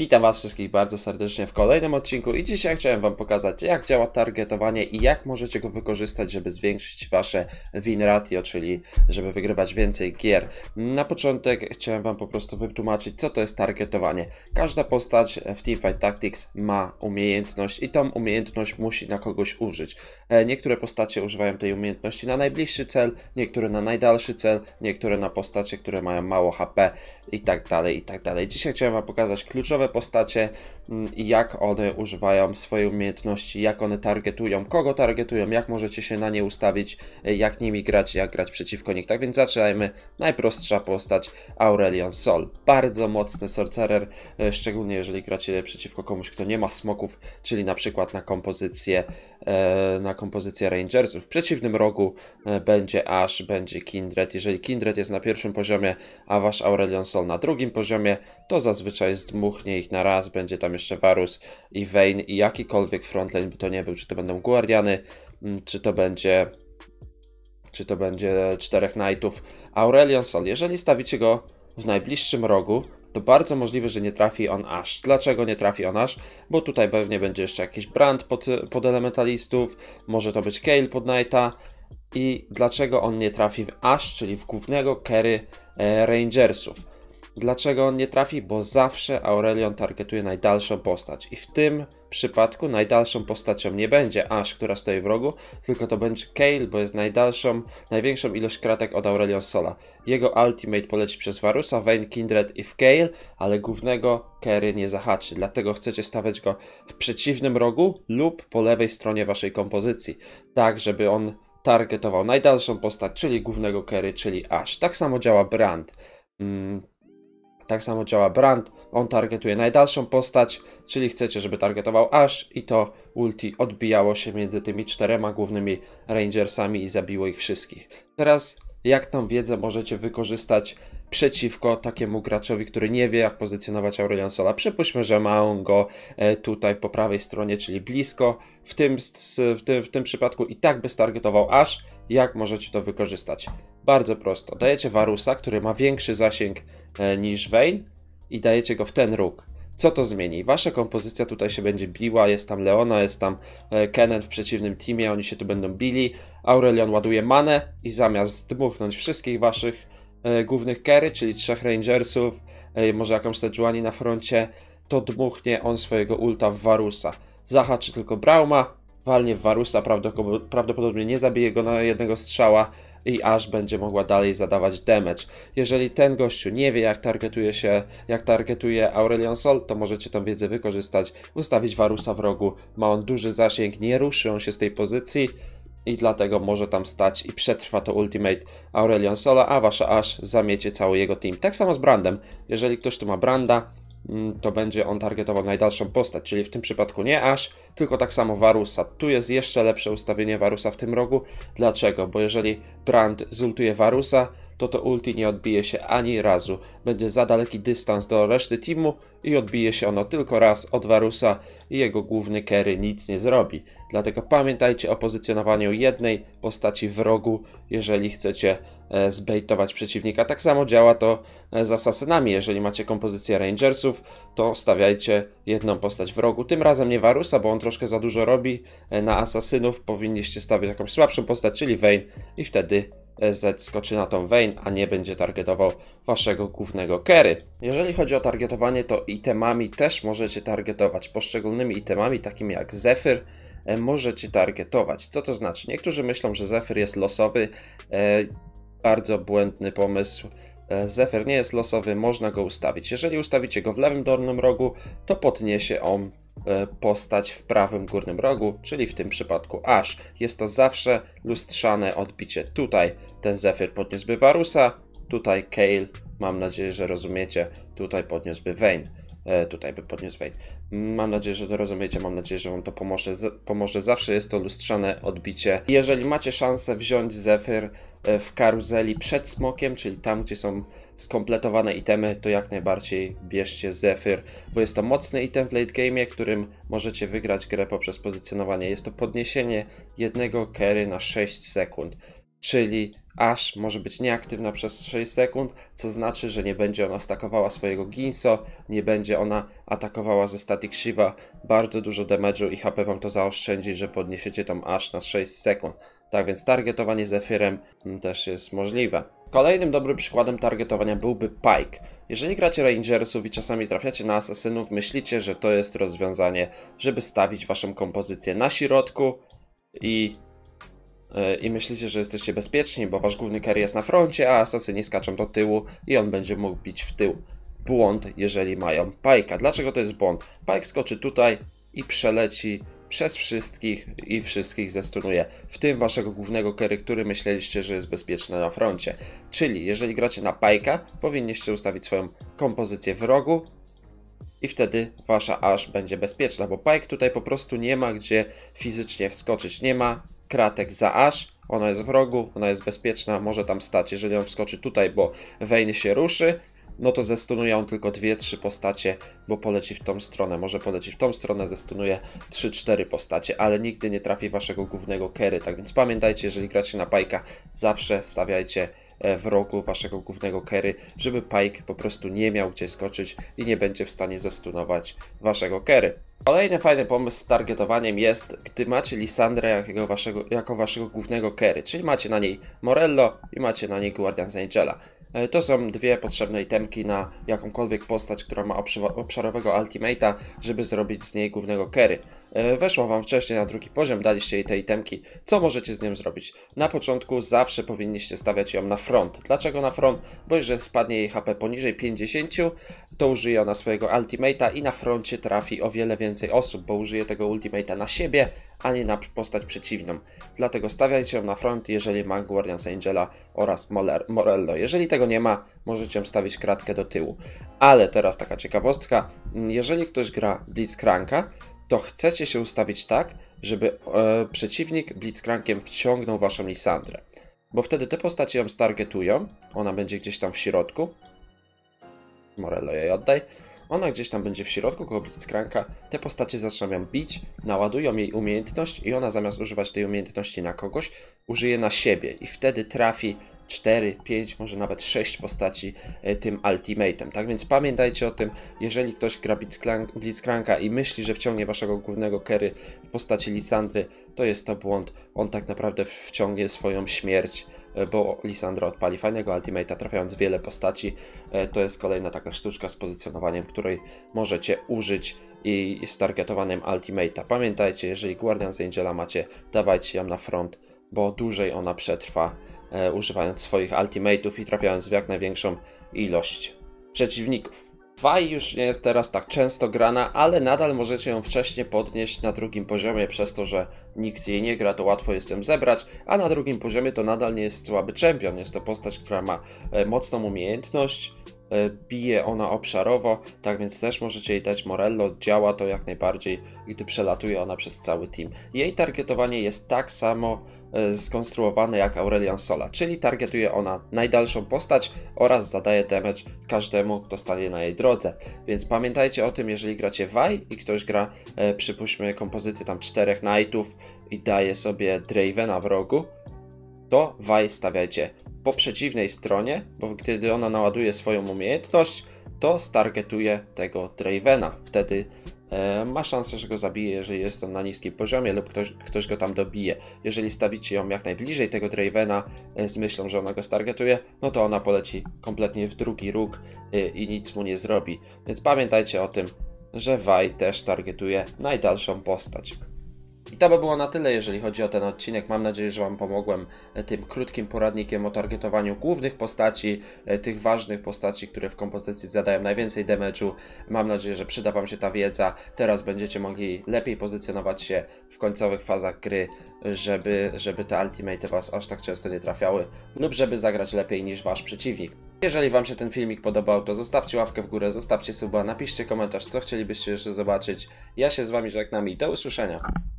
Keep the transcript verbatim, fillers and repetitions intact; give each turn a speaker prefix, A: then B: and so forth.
A: Witam Was wszystkich bardzo serdecznie w kolejnym odcinku i dzisiaj chciałem Wam pokazać, jak działa targetowanie i jak możecie go wykorzystać, żeby zwiększyć Wasze win ratio, czyli żeby wygrywać więcej gier. Na początek chciałem Wam po prostu wytłumaczyć, co to jest targetowanie. Każda postać w Teamfight Tactics ma umiejętność i tą umiejętność musi na kogoś użyć. Niektóre postacie używają tej umiejętności na najbliższy cel, niektóre na najdalszy cel, niektóre na postacie, które mają mało H P i tak dalej, i tak dalej. Dzisiaj chciałem Wam pokazać kluczowe postacie i jak one używają swojej umiejętności, jak one targetują, kogo targetują, jak możecie się na nie ustawić, jak nimi grać, jak grać przeciwko nich. Tak więc zaczynajmy. Najprostsza postać Aurelion Sol. Bardzo mocny sorcerer, szczególnie jeżeli gracie przeciwko komuś, kto nie ma smoków, czyli na przykład na kompozycję na kompozycję Rangersów. W przeciwnym rogu będzie Ashe, będzie Kindred. Jeżeli Kindred jest na pierwszym poziomie, a wasz Aurelion Sol na drugim poziomie, to zazwyczaj zdmuchnie ich na raz. Będzie tam jeszcze Varus i Vayne i jakikolwiek frontlane by to nie był, czy to będą Guardiany, czy to będzie czy to będzie czterech Knightów. Aurelion Sol, jeżeli stawicie go w najbliższym rogu, to bardzo możliwe, że nie trafi on Ashe. Dlaczego nie trafi on Ashe? Bo tutaj pewnie będzie jeszcze jakiś brand pod, pod elementalistów, może to być Kayle pod Knighta. I dlaczego on nie trafi w Ashe, czyli w głównego carry e, Rangersów? Dlaczego on nie trafi? Bo zawsze Aurelion targetuje najdalszą postać. I w tym przypadku najdalszą postacią nie będzie Ashe, która stoi w rogu, tylko to będzie Kayle, bo jest najdalszą, największą ilość kratek od Aurelion Sola. Jego ultimate poleci przez Varusa, Vayne, Kindred i w Kayle, ale głównego carry nie zahaczy. Dlatego chcecie stawiać go w przeciwnym rogu lub po lewej stronie waszej kompozycji. Tak, żeby on targetował najdalszą postać, czyli głównego carry, czyli Ashe. Tak samo działa brand. Hmm. Tak samo działa brand, on targetuje najdalszą postać, czyli chcecie, żeby targetował Ashe i to ulti odbijało się między tymi czterema głównymi Rangersami i zabiło ich wszystkich. Teraz jak tą wiedzę możecie wykorzystać przeciwko takiemu graczowi, który nie wie, jak pozycjonować Aurelion Sola. Przypuśćmy, że ma on go tutaj po prawej stronie, czyli blisko. W tym, w tym, w tym przypadku i tak by stargetował Ashe. Jak możecie to wykorzystać? Bardzo prosto. Dajecie Varusa, który ma większy zasięg niż Vayne i dajecie go w ten róg. Co to zmieni? Wasza kompozycja tutaj się będzie biła, jest tam Leona, jest tam Kennen w przeciwnym teamie, oni się tu będą bili. Aurelion ładuje manę i zamiast dmuchnąć wszystkich waszych e, głównych carry, czyli trzech Rangersów, e, może jakąś Sejuani na froncie, to dmuchnie on swojego ulta w Varusa. Zahaczy tylko Brauma, walnie w Varusa, prawdopodobnie nie zabije go na jednego strzała i Ashe będzie mogła dalej zadawać damage. Jeżeli ten gościu nie wie, jak targetuje się, jak targetuje Aurelion Sol, to możecie tą wiedzę wykorzystać, ustawić Varusa w rogu. Ma on duży zasięg, nie ruszy on się z tej pozycji i dlatego może tam stać i przetrwa to ultimate Aurelion Sola, a wasza Ashe zamiecie cały jego team. Tak samo z brandem. Jeżeli ktoś tu ma branda, to będzie on targetował najdalszą postać, czyli w tym przypadku nie Ashe, tylko tak samo Varusa. Tu jest jeszcze lepsze ustawienie Varusa w tym rogu. Dlaczego? Bo jeżeli brand zultuje Varusa, to to ulti nie odbije się ani razu. Będzie za daleki dystans do reszty teamu i odbije się ono tylko raz od Varusa i jego główny carry nic nie zrobi. Dlatego pamiętajcie o pozycjonowaniu jednej postaci w rogu, jeżeli chcecie e, zbejtować przeciwnika. Tak samo działa to e, z asasynami. Jeżeli macie kompozycję Rangersów, to stawiajcie jedną postać w rogu. Tym razem nie Varusa, bo on troszkę za dużo robi. E, na asasynów powinniście stawiać jakąś słabszą postać, czyli Vayne i wtedy Z skoczy na tą Vayne, a nie będzie targetował waszego głównego carry. Jeżeli chodzi o targetowanie, to itemami też możecie targetować. Poszczególnymi itemami, takimi jak Zephyr, e, możecie targetować. Co to znaczy? Niektórzy myślą, że Zephyr jest losowy. E, bardzo błędny pomysł. E, Zephyr nie jest losowy, można go ustawić. Jeżeli ustawicie go w lewym dolnym rogu, to podniesie on postać w prawym górnym rogu, czyli w tym przypadku Ashe. Jest to zawsze lustrzane odbicie. Tutaj ten Zephyr podniósłby Varusa, tutaj Kayle, mam nadzieję, że rozumiecie, tutaj podniósłby Vayne. E, tutaj by podniósł Vayne. Mam nadzieję, że to rozumiecie, mam nadzieję, że wam to pomoże. Z pomoże. Zawsze jest to lustrzane odbicie. Jeżeli macie szansę wziąć Zephyr w karuzeli przed smokiem, czyli tam, gdzie są skompletowane itemy, to jak najbardziej bierzcie Zephyr, bo jest to mocny item w late game, którym możecie wygrać grę poprzez pozycjonowanie. Jest to podniesienie jednego carry na sześć sekund. Czyli Ash może być nieaktywna przez sześć sekund, co znaczy, że nie będzie ona stakowała swojego Ginso, nie będzie ona atakowała ze Static Shiva. Bardzo dużo damage'u i H P wam to zaoszczędzi, że podniesiecie tą Ash na sześć sekund. Tak więc targetowanie Zephyrem też jest możliwe. Kolejnym dobrym przykładem targetowania byłby Pyke. Jeżeli gracie Rangersów i czasami trafiacie na asasynów, myślicie, że to jest rozwiązanie, żeby stawić waszą kompozycję na środku i, yy, i myślicie, że jesteście bezpieczni, bo wasz główny carry jest na froncie, a asasyni skaczą do tyłu i on będzie mógł bić w tył. Błąd, jeżeli mają Pyke'a. Dlaczego to jest błąd? Pyke skoczy tutaj i przeleci przez wszystkich i wszystkich zestunuje, w tym waszego głównego carry, który myśleliście, że jest bezpieczny na froncie. Czyli jeżeli gracie na Pyke'a, powinniście ustawić swoją kompozycję w rogu i wtedy wasza Ash będzie bezpieczna, bo Pyke tutaj po prostu nie ma gdzie fizycznie wskoczyć, nie ma kratek za Ash, ona jest w rogu, ona jest bezpieczna, może tam stać. Jeżeli on wskoczy tutaj, bo Vayne się ruszy, no to zestunuje on tylko dwie trzy postacie, bo poleci w tą stronę. Może poleci w tą stronę, zestunuje trzy cztery postacie, ale nigdy nie trafi waszego głównego carry. Tak więc pamiętajcie, jeżeli gracie na Pyke'a, zawsze stawiajcie w rogu waszego głównego carry, żeby Pyke po prostu nie miał gdzie skoczyć i nie będzie w stanie zestunować waszego carry. Kolejny fajny pomysł z targetowaniem jest, gdy macie Lissandrę jako waszego, jako waszego głównego carry, czyli macie na niej Morello i macie na niej Guardians Angela. To są dwie potrzebne itemki na jakąkolwiek postać, która ma obszarowego ultimate'a, żeby zrobić z niej głównego carry. Weszła wam wcześniej na drugi poziom, daliście jej te itemki. Co możecie z nią zrobić? Na początku zawsze powinniście stawiać ją na front. Dlaczego na front? Bo jeżeli spadnie jej H P poniżej pięćdziesięciu, to użyje ona swojego ultimate'a i na froncie trafi o wiele więcej osób, bo użyje tego ultimate'a na siebie, a nie na postać przeciwną. Dlatego stawiajcie ją na front, jeżeli ma Guardians Angela oraz Morello. Jeżeli tego nie ma, możecie ją stawić kratkę do tyłu. Ale teraz taka ciekawostka, jeżeli ktoś gra Blitzcranka, to chcecie się ustawić tak, żeby e, przeciwnik Blitzcrankiem wciągnął waszą Lissandrę. Bo wtedy te postacie ją stargetują, ona będzie gdzieś tam w środku. Morello jej oddaj. Ona gdzieś tam będzie w środku koło Blitzcranka, te postacie zaczną ją bić, naładują jej umiejętność i ona zamiast używać tej umiejętności na kogoś, użyje na siebie i wtedy trafi cztery, pięć, może nawet sześć postaci tym ultimatem. Tak więc pamiętajcie o tym, jeżeli ktoś gra Blitzcranka i myśli, że wciągnie waszego głównego carry w postaci Lissandry, to jest to błąd. On tak naprawdę wciągnie swoją śmierć, bo Lissandra odpali fajnego ultimate'a, trafiając wiele postaci. To jest kolejna taka sztuczka z pozycjonowaniem, której możecie użyć i z targetowaniem ultimate'a. Pamiętajcie, jeżeli Guardians Angela macie, dawajcie ją na front, bo dłużej ona przetrwa, e, używając swoich ultimate'ów i trafiając w jak największą ilość przeciwników. Vi już nie jest teraz tak często grana, ale nadal możecie ją wcześniej podnieść na drugim poziomie, przez to, że nikt jej nie gra, to łatwo jest ją zebrać, a na drugim poziomie to nadal nie jest słaby czempion. Jest to postać, która ma e, mocną umiejętność, e, bije ona obszarowo, tak więc też możecie jej dać Morello, działa to jak najbardziej, gdy przelatuje ona przez cały team. Jej targetowanie jest tak samo e, skonstruowane jak Aurelion Sola, czyli targetuje ona najdalszą postać oraz zadaje damage każdemu, kto stanie na jej drodze. Więc pamiętajcie o tym, jeżeli gracie Vi i ktoś gra, e, przypuśćmy, kompozycję tam czterech knightów i daje sobie Dravena w rogu, to Vi stawiajcie po przeciwnej stronie, bo gdy ona naładuje swoją umiejętność, to stargetuje tego Dravena. Wtedy e, ma szansę, że go zabije, jeżeli jest on na niskim poziomie lub ktoś, ktoś go tam dobije. Jeżeli stawicie ją jak najbliżej tego Dravena e, z myślą, że ona go stargetuje, no to ona poleci kompletnie w drugi róg e, i nic mu nie zrobi. Więc pamiętajcie o tym, że Vi też targetuje najdalszą postać. I to by było na tyle, jeżeli chodzi o ten odcinek. Mam nadzieję, że wam pomogłem tym krótkim poradnikiem o targetowaniu głównych postaci, tych ważnych postaci, które w kompozycji zadają najwięcej damage'u. Mam nadzieję, że przyda wam się ta wiedza. Teraz będziecie mogli lepiej pozycjonować się w końcowych fazach gry, żeby, żeby te ultimate was aż tak często nie trafiały, lub żeby zagrać lepiej niż wasz przeciwnik. Jeżeli wam się ten filmik podobał, to zostawcie łapkę w górę, zostawcie suba, napiszcie komentarz, co chcielibyście jeszcze zobaczyć. Ja się z wami żegnam i do usłyszenia.